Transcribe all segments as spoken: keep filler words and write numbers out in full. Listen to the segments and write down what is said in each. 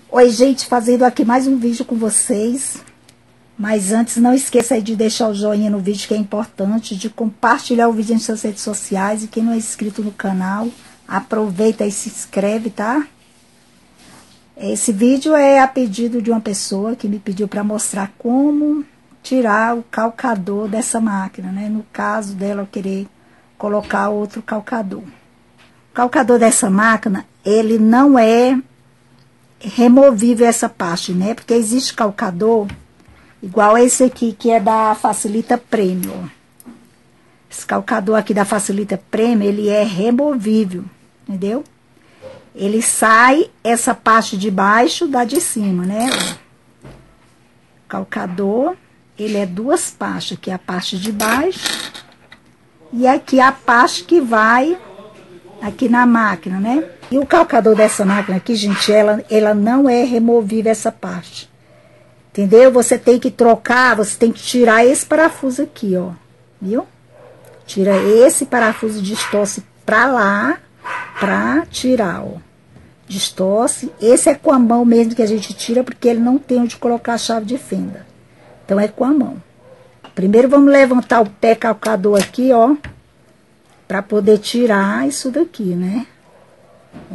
Oi, gente, fazendo aqui mais um vídeo com vocês. Mas antes, não esqueça aí de deixar o joinha no vídeo, que é importante, de compartilhar o vídeo nas suas redes sociais. E quem não é inscrito no canal, aproveita e se inscreve, tá? Esse vídeo é a pedido de uma pessoa que me pediu para mostrar como tirar o calcador dessa máquina, né? No caso dela, eu querer colocar outro calcador. O calcador dessa máquina, ele não é removível essa parte, né? Porque existe calcador igual esse aqui, que é da Facilita Premium. Esse calcador aqui da Facilita Premium, ele é removível, entendeu? Ele sai essa parte de baixo da de cima, né? O calcador, ele é duas partes. Aqui a parte de baixo e aqui a parte que vai aqui na máquina, né? E o calcador dessa máquina aqui, gente, ela, ela não é removível essa parte. Entendeu? Você tem que trocar, você tem que tirar esse parafuso aqui, ó. Viu? Tira esse parafuso, distorce pra lá, pra tirar, ó. Distorce. Esse é com a mão mesmo que a gente tira, porque ele não tem onde colocar a chave de fenda. Então, é com a mão. Primeiro, vamos levantar o pé calcador aqui, ó. Pra poder tirar isso daqui, né? Ó.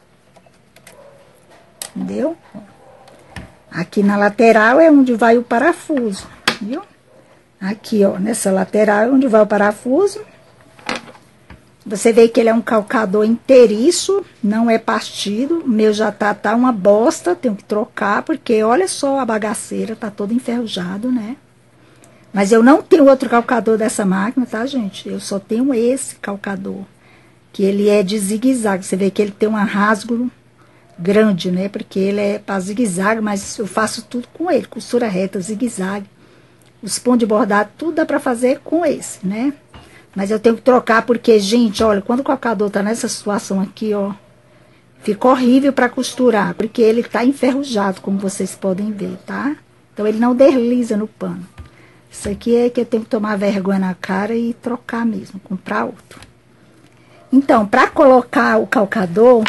Entendeu? Ó. Aqui na lateral é onde vai o parafuso, viu? Aqui, ó, nessa lateral é onde vai o parafuso. Você vê que ele é um calcador inteiriço, não é partido. O meu já tá, tá uma bosta, tenho que trocar, porque olha só a bagaceira, tá todo enferrujado, né? Mas eu não tenho outro calcador dessa máquina, tá, gente? Eu só tenho esse calcador, que ele é de zigue-zague. Você vê que ele tem um rasgo grande, né? Porque ele é para zigue-zague, mas eu faço tudo com ele. Costura reta, zigue-zague. Os pontos de bordado, tudo dá para fazer com esse, né? Mas eu tenho que trocar porque, gente, olha, quando o calcador tá nessa situação aqui, ó, fica horrível para costurar, porque ele tá enferrujado, como vocês podem ver, tá? Então ele não desliza no pano. Isso aqui é que eu tenho que tomar vergonha na cara e trocar mesmo, comprar outro. Então, para colocar o calcador,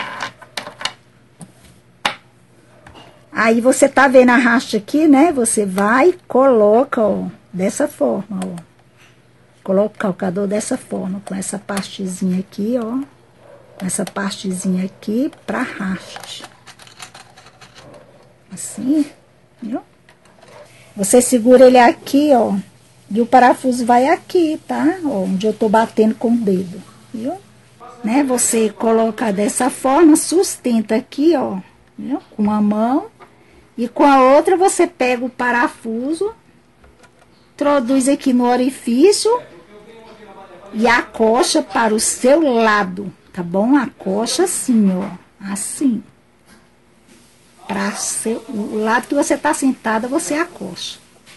aí você tá vendo a racha aqui, né? Você vai e coloca, ó, dessa forma, ó. Coloca o calcador dessa forma, com essa partezinha aqui, ó. Com essa partezinha aqui pra raste. Assim, viu? Você segura ele aqui, ó. E o parafuso vai aqui, tá? Ó, onde eu tô batendo com o dedo, viu? Né? Você coloca dessa forma, sustenta aqui, ó. Viu? Com a mão. E com a outra você pega o parafuso, introduz aqui no orifício e acocha para o seu lado, tá bom? Acocha assim, ó, assim. Para o lado que você tá sentada, você acocha.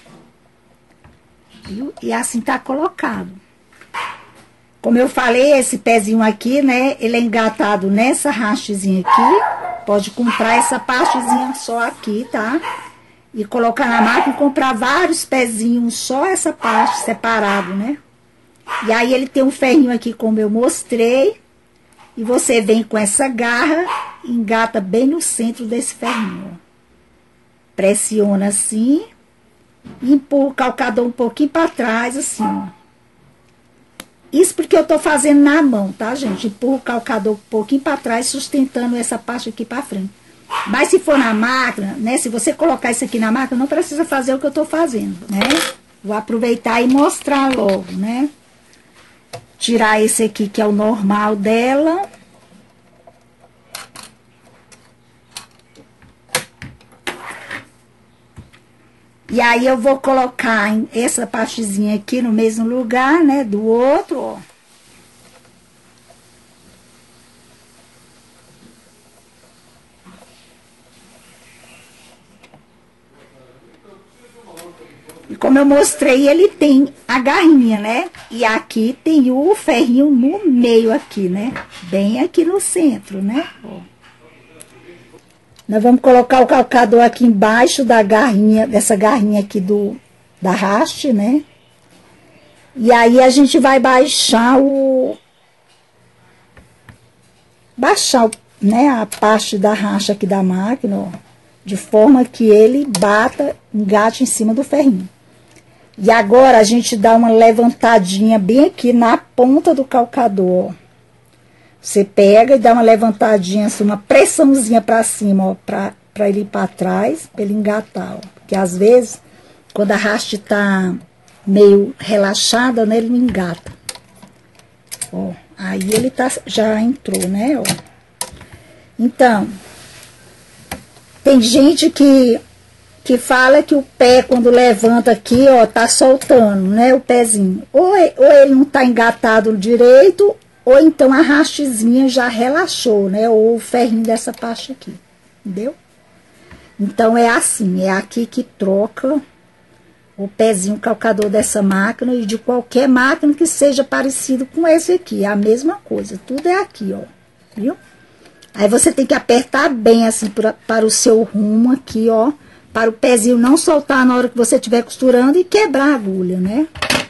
Viu? E assim tá colocado. Como eu falei, esse pezinho aqui, né, ele é engatado nessa hastezinha aqui. Pode comprar essa partezinha só aqui, tá? E colocar na máquina e comprar vários pezinhos, só essa parte separado, né? E aí ele tem um ferrinho aqui, como eu mostrei. E você vem com essa garra e engata bem no centro desse ferrinho, ó. Pressiona assim. E empurra o calcador um pouquinho pra trás, assim, ó. Isso porque eu tô fazendo na mão, tá, gente? Empurra o calcador um pouquinho pra trás, sustentando essa parte aqui pra frente. Mas se for na máquina, né? Se você colocar isso aqui na máquina, não precisa fazer o que eu tô fazendo, né? Vou aproveitar e mostrar logo, né? Tirar esse aqui, que é o normal dela. E aí, eu vou colocar essa partezinha aqui no mesmo lugar, né, do outro, ó. E como eu mostrei, ele tem a garrinha, né? E aqui tem o ferrinho no meio aqui, né? Bem aqui no centro, né? Ó. Nós vamos colocar o calcador aqui embaixo da garrinha, dessa garrinha aqui do, da haste, né? E aí a gente vai baixar o... Baixar, né, a parte da haste aqui da máquina, ó. de forma que ele bata, engate em cima do ferrinho. E agora a gente dá uma levantadinha bem aqui na ponta do calcador, ó. Você pega e dá uma levantadinha, assim, uma pressãozinha pra cima, ó, pra, pra ele ir pra trás, pra ele engatar, ó. Porque às vezes, quando a haste tá meio relaxada, né, ele não engata. Ó, aí ele tá, já entrou, né, ó. Então, tem gente que, que fala que o pé, quando levanta aqui, ó, tá soltando, né, o pezinho. Ou, ou ele não tá engatado direito, ou então a hastezinha já relaxou, né? Ou o ferrinho dessa parte aqui, entendeu? Então, é assim, é aqui que troca o pezinho calcador dessa máquina e de qualquer máquina que seja parecido com esse aqui. É a mesma coisa, tudo é aqui, ó, viu? Aí você tem que apertar bem, assim, pra, para o seu rumo aqui, ó, para o pezinho não soltar na hora que você estiver costurando e quebrar a agulha, né?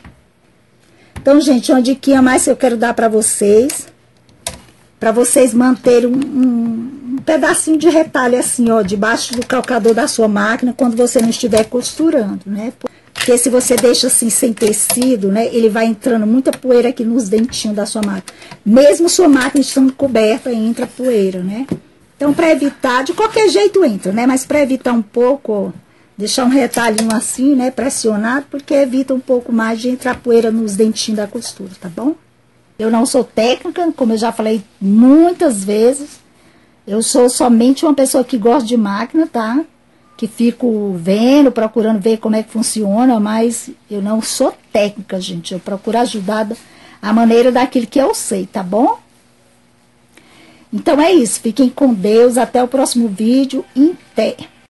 Então, gente, uma diquinha mais que eu quero dar pra vocês, pra vocês manterem um, um, um pedacinho de retalho assim, ó, debaixo do calcador da sua máquina, quando você não estiver costurando, né? Porque se você deixa assim, sem tecido, né, ele vai entrando muita poeira aqui nos dentinhos da sua máquina. Mesmo sua máquina estando coberta, entra poeira, né? Então, pra evitar, de qualquer jeito entra, né? Mas pra evitar um pouco, ó, deixar um retalhinho assim, né, pressionado, porque evita um pouco mais de entrar poeira nos dentinhos da costura, tá bom? Eu não sou técnica, como eu já falei muitas vezes. Eu sou somente uma pessoa que gosta de máquina, tá? Que fico vendo, procurando ver como é que funciona, mas eu não sou técnica, gente. Eu procuro ajudar a maneira daquilo que eu sei, tá bom? Então é isso. Fiquem com Deus. Até o próximo vídeo. Até!